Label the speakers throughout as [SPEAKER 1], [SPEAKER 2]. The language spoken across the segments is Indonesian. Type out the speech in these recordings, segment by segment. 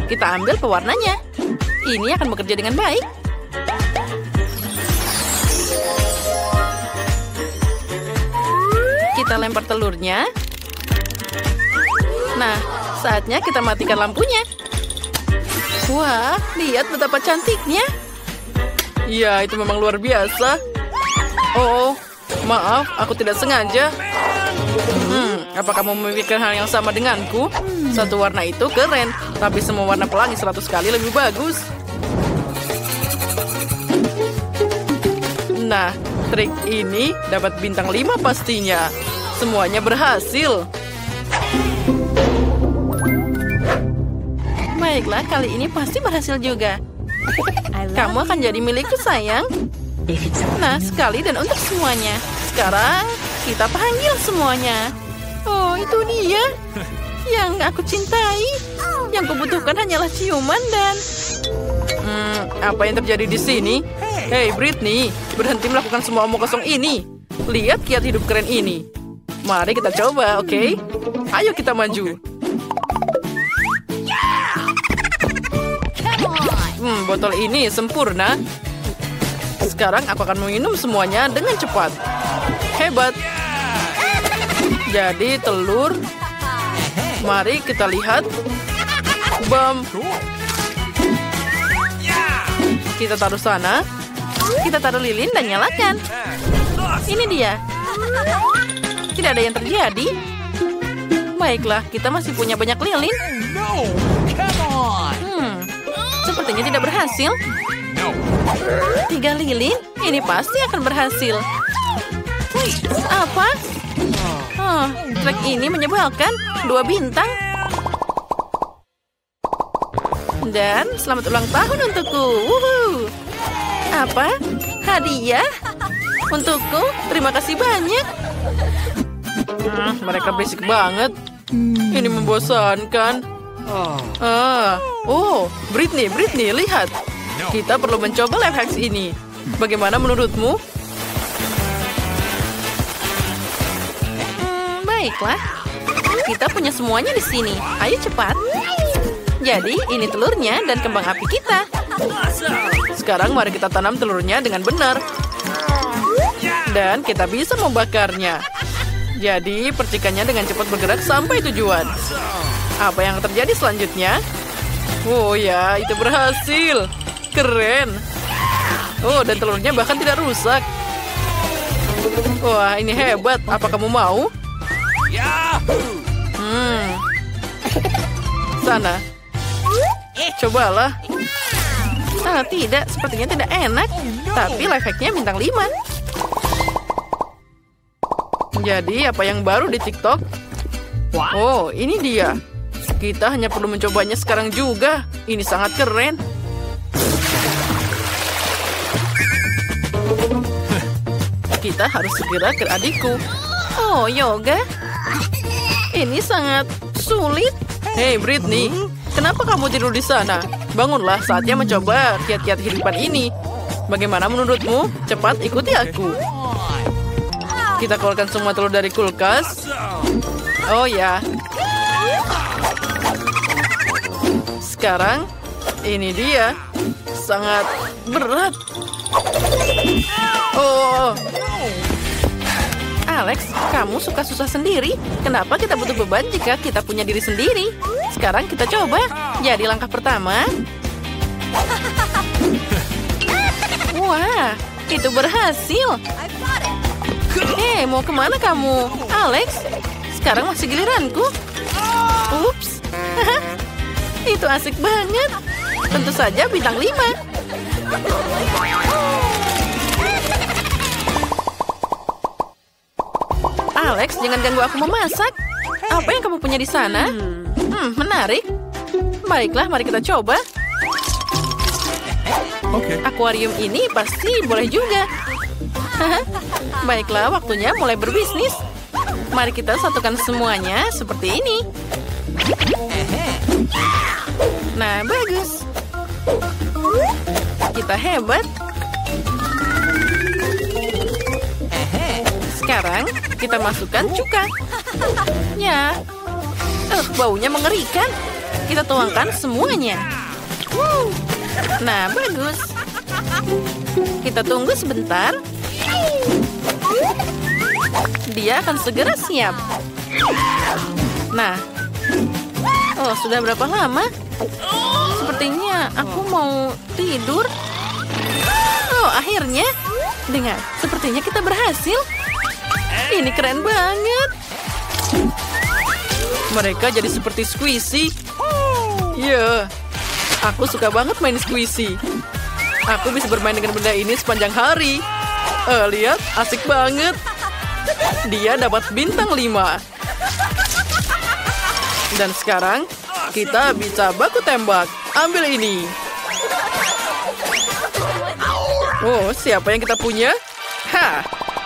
[SPEAKER 1] Kita ambil pewarnanya. Ini akan bekerja dengan baik. Kita lempar telurnya. Nah, saatnya kita matikan lampunya. Wah, lihat betapa cantiknya. Ya, itu memang luar biasa. Oh, maaf, aku tidak sengaja. Apa kamu memikirkan hal yang sama denganku? Satu warna itu keren, tapi semua warna pelangi 100 kali lebih bagus. Nah, trik ini dapat bintang 5 pastinya. Semuanya berhasil. Baiklah, kali ini pasti berhasil juga. Kamu akan jadi milikku, sayang. Nah, sekali dan untuk semuanya. Sekarang, kita panggil semuanya. Oh, itu dia. Yang aku cintai. Yang kubutuhkan hanyalah ciuman dan... apa yang terjadi di sini? Hei, Britney, berhenti melakukan semua omong kosong ini. Lihat kiat hidup keren ini. Mari kita coba, oke? Ayo kita maju. Botol ini sempurna. Sekarang aku akan meminum semuanya dengan cepat. Hebat. Jadi telur. Mari kita lihat. Bam. Kita taruh sana. Kita taruh lilin dan nyalakan. Ini dia. Tidak ada yang terjadi. Baiklah, kita masih punya banyak lilin. Sepertinya tidak berhasil. 3 lilin, ini pasti akan berhasil. Apa? Trek ini menyebalkan. 2 bintang. Dan selamat ulang tahun untukku. Wuhu. Apa? Hadiah? Untukku? Terima kasih banyak. Mereka berisik banget. Ini membosankan. Britney, lihat. Kita perlu mencoba life hacks ini. Bagaimana menurutmu? Baiklah. Kita punya semuanya di sini. Ayo cepat. Jadi, ini telurnya dan kembang api kita. Sekarang mari kita tanam telurnya dengan benar. Dan kita bisa membakarnya. Jadi, percikannya dengan cepat bergerak sampai tujuan. Apa yang terjadi selanjutnya? Oh ya, itu berhasil. Keren. Oh, dan telurnya bahkan tidak rusak. Wah, ini hebat. Apa kamu mau? Sana. Cobalah. Tidak. Sepertinya tidak enak. Tapi life hack-nya bintang 5. Jadi, apa yang baru di TikTok? Oh, ini dia. Kita hanya perlu mencobanya sekarang juga. Ini sangat keren. Kita harus segera ke adikku. Oh, yoga. Ini sangat sulit. Hei, Britney. Kenapa kamu tidur di sana? Bangunlah, saatnya mencoba kiat-kiat kehidupan ini. Bagaimana menurutmu? Cepat ikuti aku. Kita keluarkan semua telur dari kulkas. Oh ya. Sekarang, ini dia. Sangat berat. Oh. Alex, kamu suka susah sendiri. Kenapa kita butuh beban jika kita punya diri sendiri? Sekarang kita coba. Jadi langkah pertama. Wah, itu berhasil. Hei, mau kemana kamu? Alex, sekarang masih giliranku. Ups. Itu asik banget. Tentu saja bintang 5. Alex, jangan ganggu aku memasak. Apa yang kamu punya di sana? Menarik. Baiklah, mari kita coba. Akuarium ini pasti boleh juga. Baiklah, waktunya mulai berbisnis. Mari kita satukan semuanya seperti ini. Nah, bagus. Kita hebat. Sekarang kita masukkan cuka. Ya, baunya mengerikan. kita tuangkan semuanya. Nah, bagus. Kita tunggu sebentar. Dia akan segera siap. Nah. Oh, sudah berapa lama? Sepertinya aku mau tidur. Oh, akhirnya. Dengar, sepertinya kita berhasil. Ini keren banget. Mereka jadi seperti squishy. Ya, aku suka banget main squishy. Aku bisa bermain dengan benda ini sepanjang hari. Lihat, asik banget. Dia dapat bintang 5. Dan sekarang, kita bisa baku tembak. Ambil ini. Oh, siapa yang kita punya? Ha!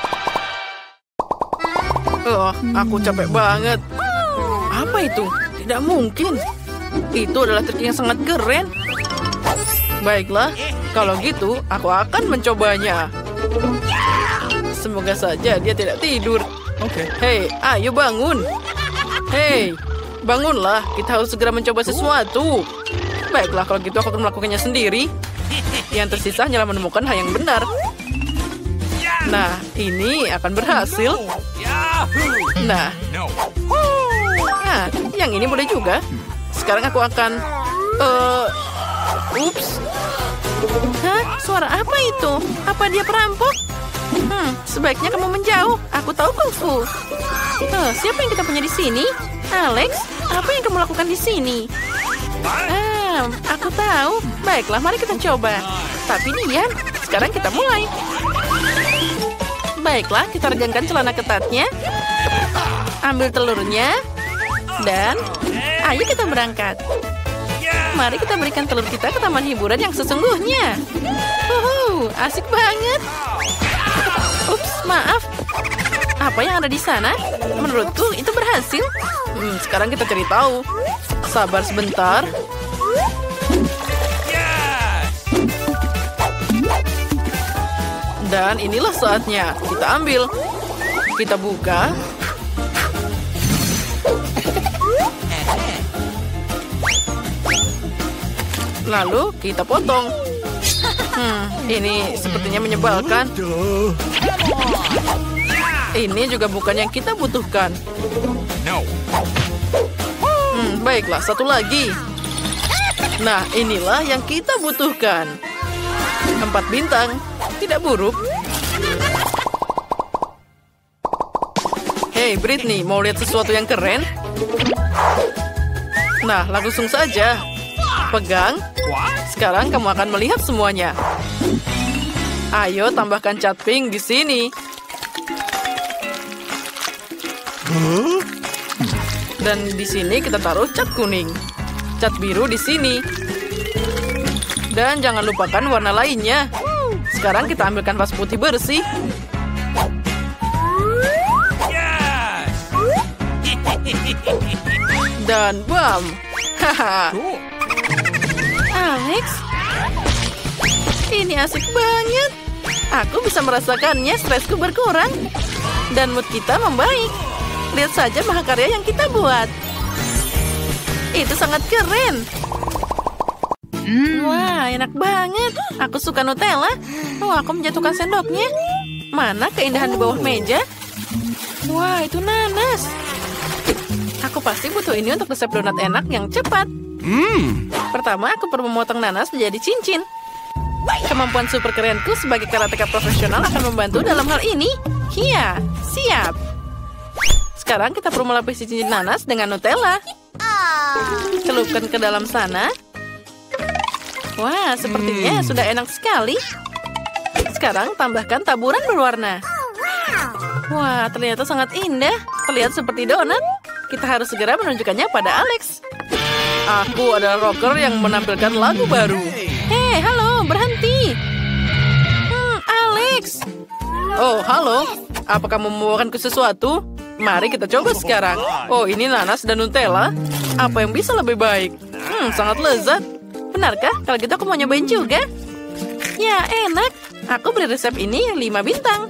[SPEAKER 1] Oh, aku capek banget. Apa itu? Tidak mungkin. Itu adalah trik yang sangat keren. Baiklah, kalau gitu aku akan mencobanya. Semoga saja dia tidak tidur. Hei, ayo bangun. Hei, bangunlah. Kita harus segera mencoba sesuatu. Baiklah, kalau gitu aku akan melakukannya sendiri. Yang tersisa hanyalah menemukan hal yang benar. Nah, ini akan berhasil. Nah, yang ini boleh juga. Sekarang aku akan... Ups. Hah? Suara apa itu? Apa dia perampok? Sebaiknya kamu menjauh. Aku tahu kungfu. Siapa yang kita punya di sini? Alex, apa yang kamu lakukan di sini? Aku tahu. Baiklah, mari kita coba. Tapi diam. Sekarang kita mulai. Baiklah, kita regangkan celana ketatnya. Ambil telurnya. Dan ayo kita berangkat. Mari kita berikan telur kita ke taman hiburan yang sesungguhnya. Asik banget. Ups, maaf. Apa yang ada di sana? Menurutku itu berhasil. Sekarang kita cari tahu. Sabar sebentar. Dan inilah saatnya. Kita ambil. Kita buka. Lalu kita potong. Ini sepertinya menyebalkan. Ini juga bukan yang kita butuhkan. Baiklah, satu lagi. Nah, inilah yang kita butuhkan. 4 bintang. Tidak buruk. Hey, Britney, mau lihat sesuatu yang keren? Nah, langsung saja. Pegang. Sekarang kamu akan melihat semuanya. Ayo tambahkan cat pink di sini. Dan di sini kita taruh cat kuning. Cat biru di sini. Dan jangan lupakan warna lainnya. Sekarang kita ambil kanvas putih bersih. Dan bam. Haha. Alex, ini asik banget. Aku bisa merasakannya, stresku berkurang. Dan mood kita membaik. Lihat saja mahakarya yang kita buat. Itu sangat keren. Wah, enak banget. Aku suka Nutella. Aku menjatuhkan sendoknya. Mana keindahan di bawah meja? Wah, itu nanas. Aku pasti butuh ini untuk resep donat enak yang cepat. Pertama, aku perlu memotong nanas menjadi cincin. Kemampuan super kerenku sebagai karateka profesional akan membantu dalam hal ini. Iya, siap. Sekarang kita perlu melapisi cincin nanas dengan Nutella. Celupkan ke dalam sana. Wah, sepertinya sudah enak sekali. Sekarang tambahkan taburan berwarna. Wah, ternyata sangat indah. Terlihat seperti donat. Kita harus segera menunjukkannya pada Alex. Aku adalah rocker yang menampilkan lagu baru. Hei, halo, berhenti. Alex. Oh, halo. Apa kamu membawakanku sesuatu? Mari kita coba sekarang. Oh, ini nanas dan Nutella. Apa yang bisa lebih baik? Sangat lezat. Benarkah? Kalau gitu aku mau nyobain juga. Ya, enak. Aku beri resep ini 5 bintang.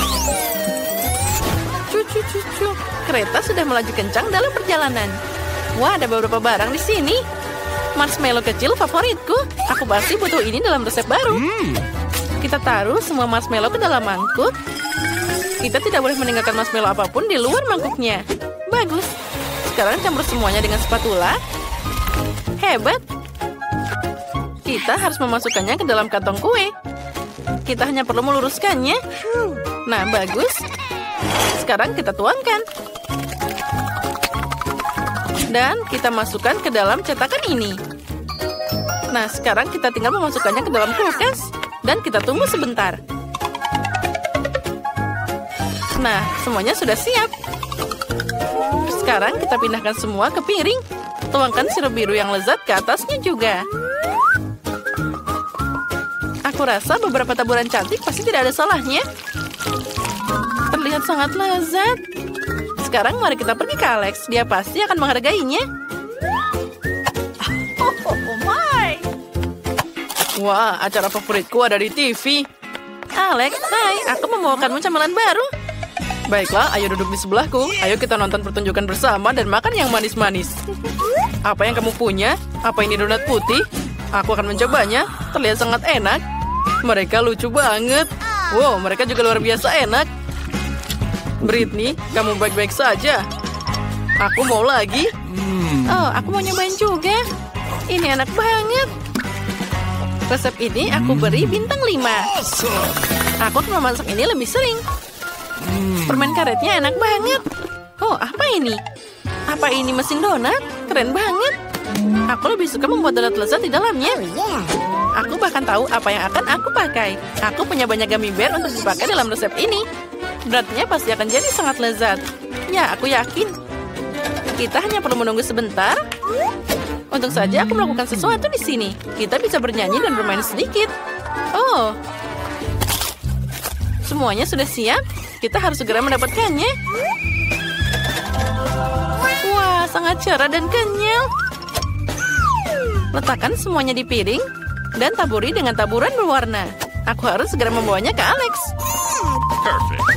[SPEAKER 1] Cucu. Kereta sudah melaju kencang dalam perjalanan. Wah, ada beberapa barang di sini. Marshmallow kecil favoritku. Aku pasti butuh ini dalam resep baru. Kita taruh semua marshmallow ke dalam mangkuk. Kita tidak boleh meninggalkan marshmallow apapun di luar mangkuknya. Bagus. Sekarang campur semuanya dengan spatula. Hebat. Kita harus memasukkannya ke dalam kantong kue. Kita hanya perlu meluruskannya. Nah, bagus. Sekarang kita tuangkan. Dan kita masukkan ke dalam cetakan ini. Nah, sekarang kita tinggal memasukkannya ke dalam kulkas. Dan kita tunggu sebentar. Nah, semuanya sudah siap. Sekarang kita pindahkan semua ke piring. Tuangkan sirup biru yang lezat ke atasnya juga. Aku rasa beberapa taburan cantik pasti tidak ada salahnya. Terlihat sangat lezat. Sekarang mari kita pergi ke Alex. Dia pasti akan menghargainya. Oh my. Wah, acara favoritku ada di TV. Alex, hai. Aku membawakanmu camilan baru. Baiklah, ayo duduk di sebelahku. Ayo kita nonton pertunjukan bersama dan makan yang manis-manis. Apa yang kamu punya? Apa ini donat putih? Aku akan mencobanya. Terlihat sangat enak. Mereka lucu banget. Wow, mereka juga luar biasa enak. Britney, kamu baik-baik saja. Aku mau lagi. Oh, aku mau nyobain juga. Ini enak banget. Resep ini aku beri bintang 5. Aku akan memasak ini lebih sering. Permen karetnya enak banget. Oh, apa ini? Apa ini mesin donat? Keren banget. Aku lebih suka membuat donat lezat di dalamnya. Aku bahkan tahu apa yang akan aku pakai. Aku punya banyak gummy bear untuk dipakai dalam resep ini. Beratnya pasti akan jadi sangat lezat. Ya, aku yakin. Kita hanya perlu menunggu sebentar. Untung saja aku melakukan sesuatu di sini. Kita bisa bernyanyi dan bermain sedikit. Oh. Semuanya sudah siap. Kita harus segera mendapatkannya. Wah, sangat cerah dan kenyal. Letakkan semuanya di piring. Dan taburi dengan taburan berwarna. Aku harus segera membawanya ke Alex.
[SPEAKER 2] Perfect.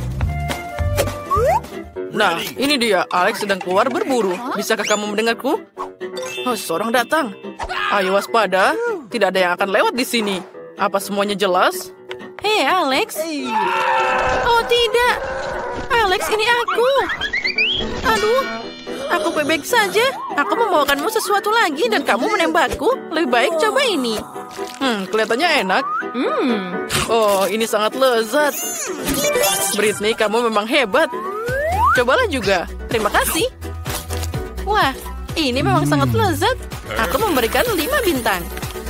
[SPEAKER 1] Nah, ini dia. Alex sedang keluar berburu. Bisakah kamu mendengarku? Oh, seseorang datang. Ayo waspada. Tidak ada yang akan lewat di sini. Apa semuanya jelas? Hei, Alex. Oh, tidak. Alex, ini aku. Aduh. Aku baik-baik saja. Aku membawakanmu sesuatu lagi dan kamu menembakku. Lebih baik coba ini. Kelihatannya enak. Oh, ini sangat lezat. Britney, kamu memang hebat. Cobalah juga. Terima kasih. Wah, ini memang sangat lezat. Aku memberikan 5 bintang.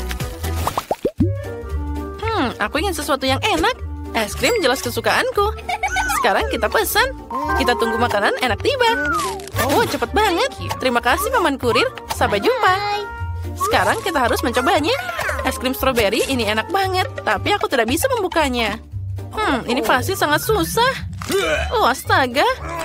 [SPEAKER 1] Aku ingin sesuatu yang enak. Es krim jelas kesukaanku. Sekarang kita pesan. Kita tunggu makanan enak tiba. Oh, cepat banget. Terima kasih, Paman Kurir. Sampai jumpa. Sekarang kita harus mencobanya. Es krim stroberi ini enak banget. Tapi aku tidak bisa membukanya. Ini pasti sangat susah. Oh, astaga.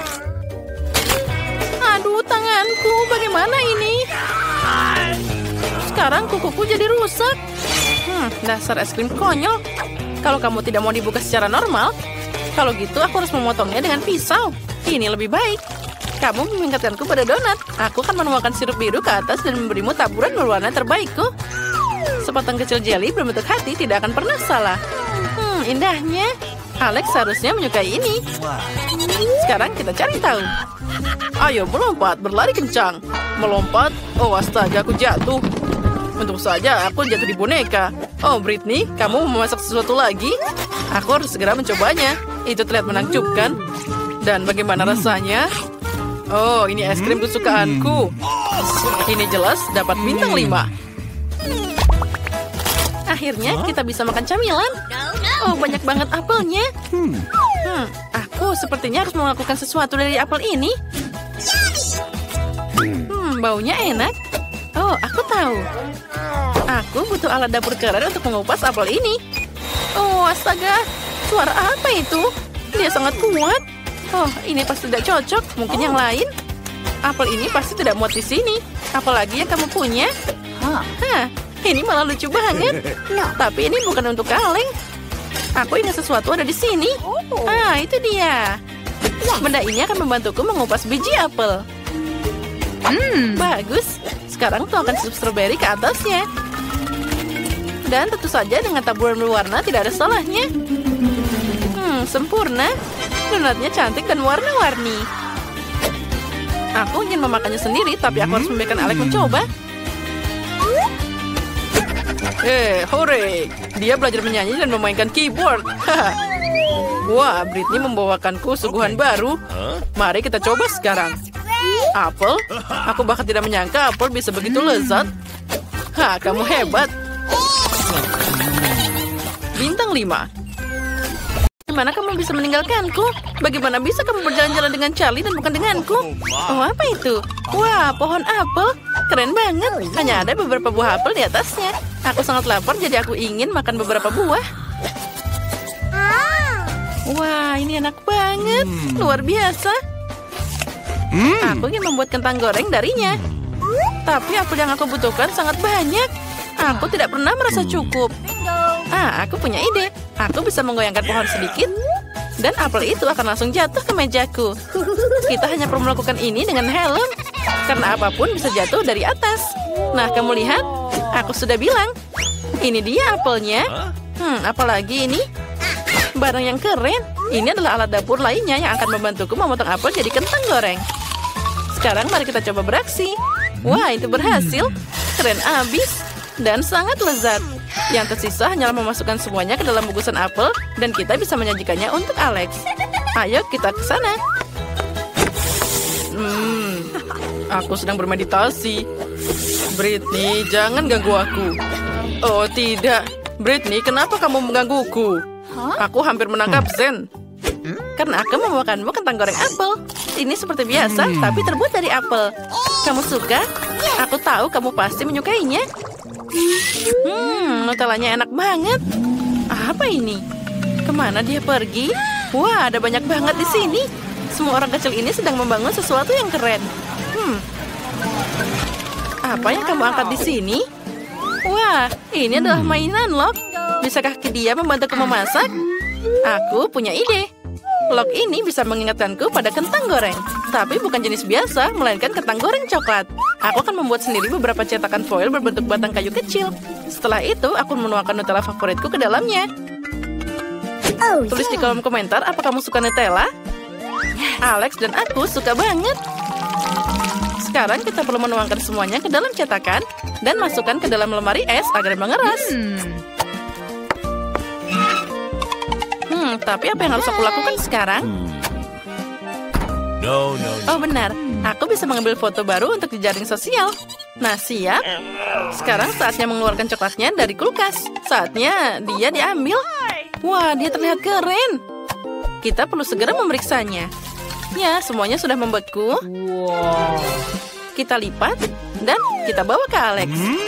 [SPEAKER 1] Aduh, tanganku. Bagaimana ini? Sekarang kukuku jadi rusak. Dasar es krim konyol. Kalau kamu tidak mau dibuka secara normal, kalau gitu aku harus memotongnya dengan pisau. Ini lebih baik. Kamu mengingatkanku pada donat. Aku akan menuangkan sirup biru ke atas dan memberimu taburan berwarna terbaikku. Sepotong kecil jelly berbentuk hati tidak akan pernah salah. Indahnya. Alex seharusnya menyukai ini. Sekarang kita cari tahu. Ayo melompat, berlari kencang. Melompat. Oh, astaga, aku jatuh. Untung saja aku jatuh di boneka. Oh, Britney, kamu mau memasak sesuatu lagi? Aku harus segera mencobanya. Itu terlihat menakjubkan. Dan bagaimana rasanya? Oh, ini es krim kesukaanku. Ini jelas dapat bintang 5. Akhirnya kita bisa makan camilan. Oh, banyak banget apelnya. Aku sepertinya harus melakukan sesuatu dari apel ini. Baunya enak. Oh, aku tahu. Aku butuh alat dapur keren untuk mengupas apel ini. Oh, astaga. Suara apa itu? Dia sangat kuat. Oh, ini pasti tidak cocok. Mungkin yang lain. Apel ini pasti tidak muat di sini. Apalagi yang kamu punya. Ini malah lucu banget. Tapi ini bukan untuk kaleng. Aku ingat sesuatu ada di sini. Itu dia. Benda ini akan membantuku mengupas biji apel. Bagus. Sekarang tuangkan susu stroberi ke atasnya. Dan tentu saja dengan taburan berwarna tidak ada salahnya. Sempurna. Donatnya cantik dan warna-warni. Aku ingin memakannya sendiri, tapi aku harus membiarkan Alex mencoba. Hore! Dia belajar menyanyi dan memainkan keyboard. Wah, Britney membawakanku suguhan baru. Mari kita coba sekarang. Apel? Aku bahkan tidak menyangka apel bisa begitu lezat. Kamu hebat. Bintang 5. Gimana kamu bisa meninggalkanku? Bagaimana bisa kamu berjalan-jalan dengan Charlie dan bukan denganku? Oh, apa itu? Wah, pohon apel. Keren banget. Hanya ada beberapa buah apel di atasnya. Aku sangat lapar, jadi aku ingin makan beberapa buah. Wah, ini enak banget. Luar biasa. Aku ingin membuat kentang goreng darinya. Tapi apel yang aku butuhkan sangat banyak. Aku tidak pernah merasa cukup. Aku punya ide. Aku bisa menggoyangkan pohon sedikit. Dan apel itu akan langsung jatuh ke mejaku. Kita hanya perlu melakukan ini dengan helm. Karena apapun bisa jatuh dari atas. Nah, kamu lihat? Aku sudah bilang. Ini dia apelnya. Apalagi ini? Barang yang keren. Ini adalah alat dapur lainnya yang akan membantuku memotong apel jadi kentang goreng. Sekarang mari kita coba beraksi. Wah, itu berhasil. Keren abis. Dan sangat lezat. Yang tersisa hanyalah memasukkan semuanya ke dalam bungkusan apel dan kita bisa menyajikannya untuk Alex. Ayo kita ke sana. Aku sedang bermeditasi. Britney, jangan ganggu aku. Oh tidak, Britney, kenapa kamu menggangguku? Aku hampir menangkap Zen. Karena aku membawakanmu kentang goreng apel. Ini seperti biasa, tapi terbuat dari apel. Kamu suka? Aku tahu kamu pasti menyukainya. Nutellanya enak banget. Apa ini? Kemana dia pergi? Wah, ada banyak banget di sini. Semua orang kecil ini sedang membangun sesuatu yang keren. Apa yang kamu angkat di sini? Wah, ini adalah mainan Lok. Bisakah dia membantuku memasak? Aku punya ide. Lok ini bisa mengingatkanku pada kentang goreng. Tapi bukan jenis biasa, melainkan kentang goreng coklat. Aku akan membuat sendiri beberapa cetakan foil berbentuk batang kayu kecil. Setelah itu, aku menuangkan Nutella favoritku ke dalamnya. Tulis di kolom komentar, apa kamu suka Nutella? Alex dan aku suka banget. Sekarang kita perlu menuangkan semuanya ke dalam cetakan dan masukkan ke dalam lemari es agar mengeras. Tapi apa yang harus aku lakukan sekarang? Oh benar, aku bisa mengambil foto baru untuk jejaring sosial. Nah siap. Sekarang saatnya mengeluarkan coklatnya dari kulkas. Saatnya dia diambil. Wah, dia terlihat keren. Kita perlu segera memeriksanya. Ya, semuanya sudah membeku. Kita lipat dan kita bawa ke Alex.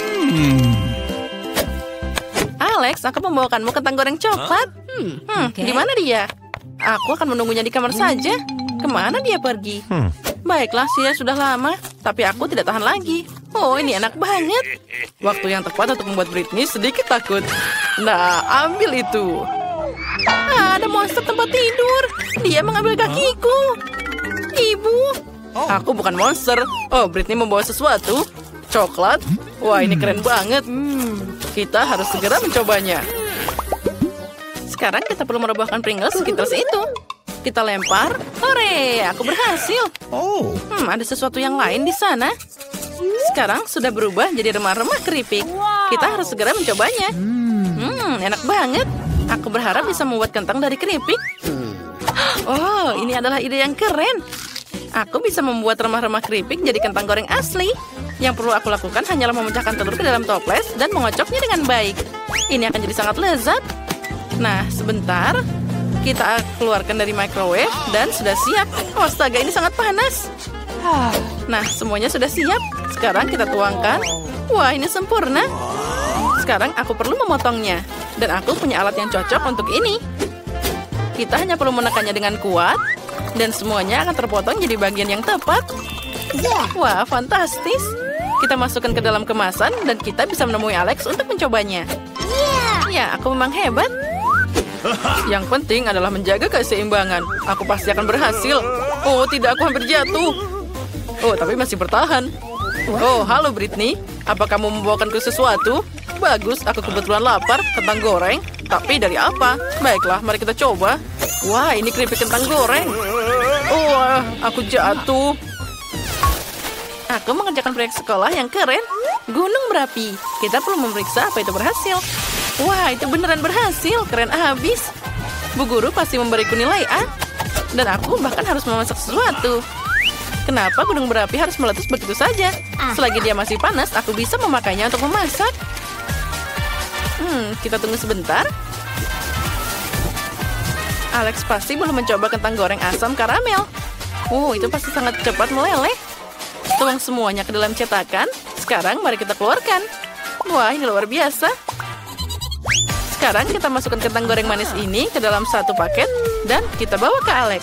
[SPEAKER 1] Alex, aku membawakanmu kentang goreng coklat. Di mana dia? Aku akan menunggunya di kamar saja. Kemana dia pergi? Baiklah, dia sudah lama. Tapi aku tidak tahan lagi. Oh, ini enak banget. Waktu yang tepat untuk membuat Britney sedikit takut. Nah, ambil itu. Ada monster tempat tidur. Dia mengambil kakiku. Ibu. Aku bukan monster. Oh, Britney membawa sesuatu. Coklat. Wah, ini keren banget. Kita harus segera mencobanya. Sekarang kita perlu merobohkan Pringles Skittles itu. Kita lempar. Hore, aku berhasil. Ada sesuatu yang lain di sana. Sekarang sudah berubah jadi remah-remah keripik. Kita harus segera mencobanya. Enak banget. Aku berharap bisa membuat kentang dari keripik. Oh, ini adalah ide yang keren. Aku bisa membuat remah-remah keripik jadi kentang goreng asli. Yang perlu aku lakukan hanyalah memecahkan telur ke dalam toples dan mengocoknya dengan baik. Ini akan jadi sangat lezat. Nah, sebentar. Kita keluarkan dari microwave dan sudah siap. Oh, astaga, ini sangat panas. Nah, semuanya sudah siap. Sekarang kita tuangkan. Wah, ini sempurna. Sekarang aku perlu memotongnya. Dan aku punya alat yang cocok untuk ini. Kita hanya perlu menekannya dengan kuat. Dan semuanya akan terpotong jadi bagian yang tepat. Wah, fantastis. Kita masukkan ke dalam kemasan dan kita bisa menemui Alex untuk mencobanya. Ya, aku memang hebat. Yang penting adalah menjaga keseimbangan. Aku pasti akan berhasil. Oh, tidak, aku hampir jatuh. Oh, tapi masih bertahan. Oh, halo Britney. Apa kamu membawakanku sesuatu? Bagus, aku kebetulan lapar. Kentang goreng. Tapi dari apa? Baiklah, mari kita coba. Wah, ini keripik kentang goreng. Oh, aku jatuh. Aku mengerjakan proyek sekolah yang keren. Gunung berapi. Kita perlu memeriksa apa itu berhasil. Wah, itu beneran berhasil. Keren abis. Bu guru pasti memberiku nilai A. Dan aku bahkan harus memasak sesuatu. Kenapa gunung berapi harus meletus begitu saja? Selagi dia masih panas, aku bisa memakainya untuk memasak. Kita tunggu sebentar. Alex pasti belum mencoba kentang goreng asam karamel. Itu pasti sangat cepat meleleh. Tuang semuanya ke dalam cetakan. Sekarang mari kita keluarkan. Wah, ini luar biasa. Sekarang kita masukkan kentang goreng manis ini ke dalam satu paket dan kita bawa ke Alex.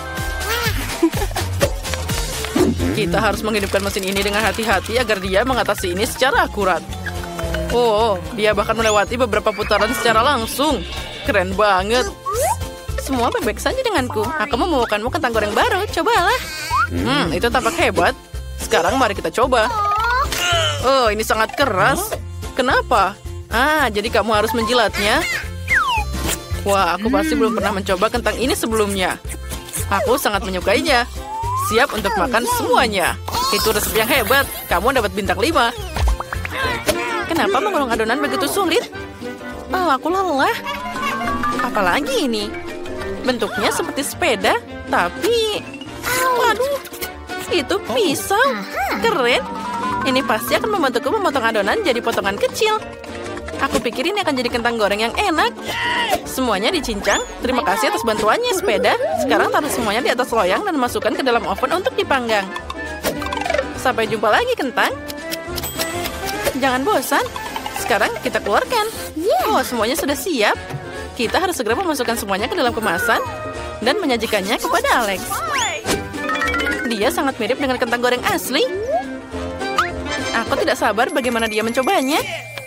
[SPEAKER 1] Kita harus menghidupkan mesin ini dengan hati-hati agar dia mengatasi ini secara akurat. Dia bahkan melewati beberapa putaran secara langsung. Keren banget. Semua baik-baik saja denganku. Aku membawakanmu kentang goreng baru. Cobalah. Itu tampak hebat. Sekarang mari kita coba. Ini sangat keras. Kenapa? Jadi kamu harus menjilatnya. Wah, aku pasti belum pernah mencoba kentang ini sebelumnya. Aku sangat menyukainya. Siap untuk makan semuanya. Itu resep yang hebat. Kamu dapat bintang 5. Kenapa menggulung adonan begitu sulit? Aku lelah. Apalagi ini? Bentuknya seperti sepeda, tapi... Waduh, itu pisau. Keren. Ini pasti akan membantuku memotong adonan jadi potongan kecil. Aku pikir ini akan jadi kentang goreng yang enak. Semuanya dicincang. Terima kasih atas bantuannya, sepeda. Sekarang taruh semuanya di atas loyang dan masukkan ke dalam oven untuk dipanggang. Sampai jumpa lagi, kentang. Jangan bosan. Sekarang kita keluarkan. Semuanya sudah siap. Kita harus segera memasukkan semuanya ke dalam kemasan dan menyajikannya kepada Alex. Dia sangat mirip dengan kentang goreng asli. Aku tidak sabar bagaimana dia mencobanya.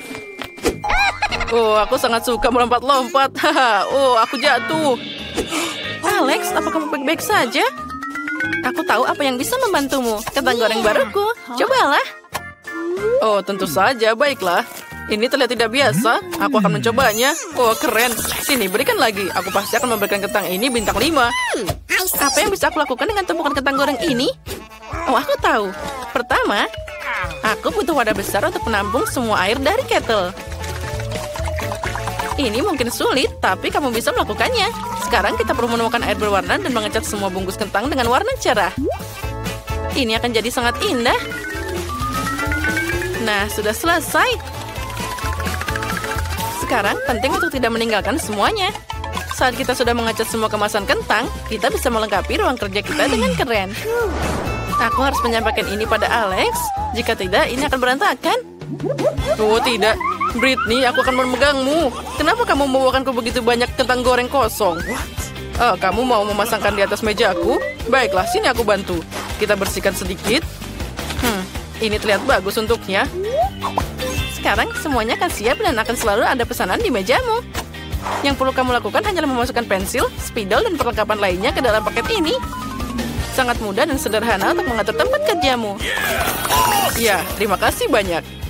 [SPEAKER 1] Aku sangat suka melompat-lompat. Aku jatuh. Alex, apa kamu baik-baik saja? Aku tahu apa yang bisa membantumu. Kentang goreng baruku. Cobalah. Tentu saja. Baiklah. Ini terlihat tidak biasa. Aku akan mencobanya. Keren. Sini, berikan lagi. Aku pasti akan memberikan kentang ini bintang 5. Apa yang bisa aku lakukan dengan tumpukan kentang goreng ini? Aku tahu. Pertama, aku butuh wadah besar untuk menampung semua air dari kettle. Ini mungkin sulit, tapi kamu bisa melakukannya. Sekarang kita perlu menemukan air berwarna dan mengecat semua bungkus kentang dengan warna cerah. Ini akan jadi sangat indah. Nah, sudah selesai. Sekarang penting untuk tidak meninggalkan semuanya. Saat kita sudah mengecat semua kemasan kentang, kita bisa melengkapi ruang kerja kita dengan keren. Aku harus menyampaikan ini pada Alex. Jika tidak, ini akan berantakan. Tidak. Britney, aku akan memegangmu. Kenapa kamu membawakanku begitu banyak kentang goreng kosong? Kamu mau memasangkan di atas mejaku? Baiklah, sini aku bantu. Kita bersihkan sedikit. Ini terlihat bagus untuknya. Sekarang semuanya akan siap dan akan selalu ada pesanan di mejamu. Yang perlu kamu lakukan hanyalah memasukkan pensil, spidol, dan perlengkapan lainnya ke dalam paket ini. Sangat mudah dan sederhana untuk mengatur tempat kerjamu. Ya, terima kasih banyak.